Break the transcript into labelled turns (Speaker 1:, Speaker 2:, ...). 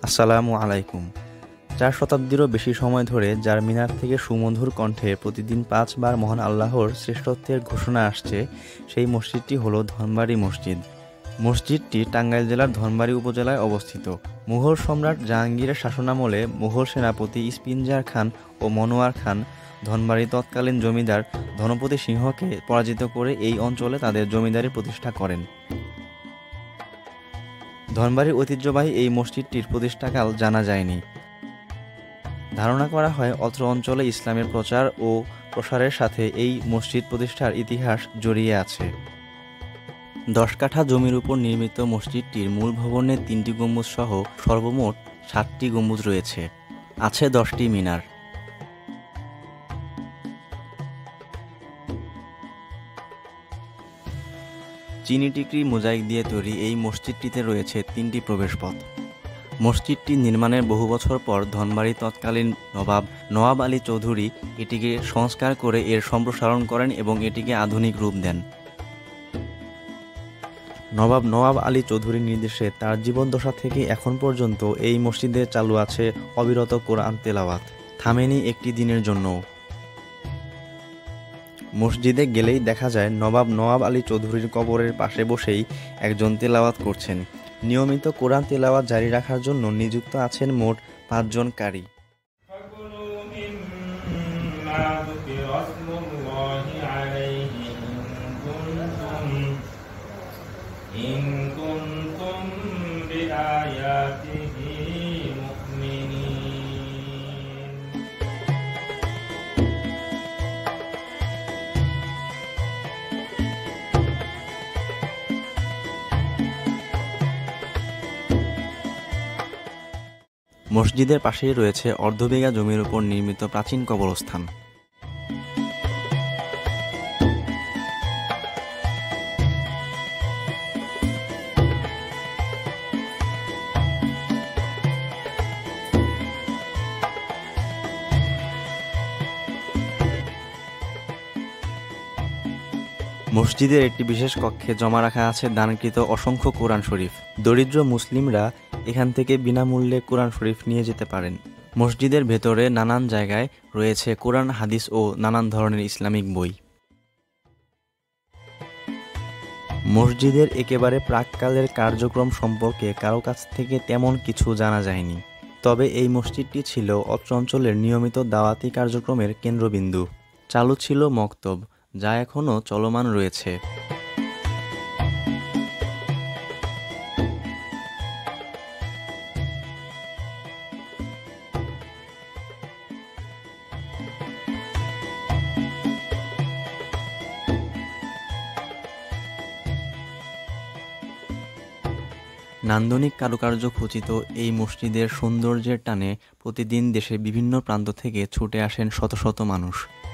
Speaker 1: আসসালামু আলাইকুম। ৪ শতাব্দীরও বেশি সময় ধরে যার মিনার থেকে সুমধুর কণ্ঠে প্রতিদিন ৫ বার মহান আল্লাহর শ্রেষ্ঠত্বের ঘোষণা আসছে, সেই মসজিদটি হলো ধনবাড়ী মসজিদ। মসজিদটি টাঙ্গাইল জেলার ধনবাড়ী উপজেলায় অবস্থিত। মুঘল সম্রাট জাহাঙ্গীরের শাসনামলে মুঘল সেনাপতি ইস্পিনজার খান ও মনোয়ার খান ধনবাড়ীর তৎকালীন জমিদার ধনপতি সিংহকে পরাজিত করে এই অঞ্চলে তাদের জমিদারি প্রতিষ্ঠা করেন। ধনবাড়ীর ঐতিহ্যবাহী এই মসজিদটির প্রতিষ্ঠাকাল জানা যায়নি। ধারণা করা হয় অত্র অঞ্চলে ইসলামের প্রচার ও প্রসারের সাথে এই মসজিদ প্রতিষ্ঠার ইতিহাস জড়িয়ে আছে। ১০ কাঠা জমির উপর নির্মিত মসজিদটির মূল ভবনে ৩টি গম্বুজ সহ সর্বমোট ৭টি গম্বুজ রয়েছে। আছে ১০টি মিনার। চিনি টিকরি মোজাইক দিয়ে তৈরি এই মসজিদটিতে রয়েছে ৩টি প্রবেশপথ। মসজিদটি নির্মাণের বহু বছর পর ধনবাড়ী তৎকালীন নবাব আলী চৌধুরী এটিকে সংস্কার করে এর সম্প্রসারণ করেন এবং এটিকে আধুনিক রূপ দেন। নবাব আলী চৌধুরীর নির্দেশে তার জীবদ্দশা থেকে এখন পর্যন্ত এই মসজিদে চালু আছে অবিরত কোরআন তেলাওয়াত, থামেনি একটি দিনের জন্যও। মসজিদে গেলেই দেখা যায় নবাব আলী চৌধুরীর কবরের পাশে বসেই একজন তেলাওয়াত করছেন। নিয়মিত কোরআন তেলাওয়াত জারি রাখার জন্য নিযুক্ত আছেন মোট ৫ জন কারি। মসজিদের পাশেই রয়েছে অর্ধবিঘা জমির উপর নির্মিত প্রাচীন কবরস্থান। মসজিদের একটি বিশেষ কক্ষে জমা রাখা আছে দানকৃত অসংখ্য কোরআন শরীফ। দরিদ্র মুসলিমরা এখান থেকে বিনামূল্যে কোরআন শরীফ নিয়ে যেতে পারেন। মসজিদের ভেতরে নানান জায়গায় রয়েছে কোরআন, হাদিস ও নানান ধরনের ইসলামিক বই। মসজিদের একেবারে প্রাক্কালের কার্যক্রম সম্পর্কে কারো কাছ থেকে তেমন কিছু জানা যায়নি। তবে এই মসজিদটি ছিল অত্র অঞ্চলের নিয়মিত দাওয়াতি কার্যক্রমের কেন্দ্রবিন্দু। চালু ছিল মক্তব, যা এখনও চলমান রয়েছে। নান্দনিক কারুকার্য খচিত এই মসজিদের সৌন্দর্যের টানে প্রতিদিন দেশের বিভিন্ন প্রান্ত থেকে ছুটে আসেন শত শত মানুষ।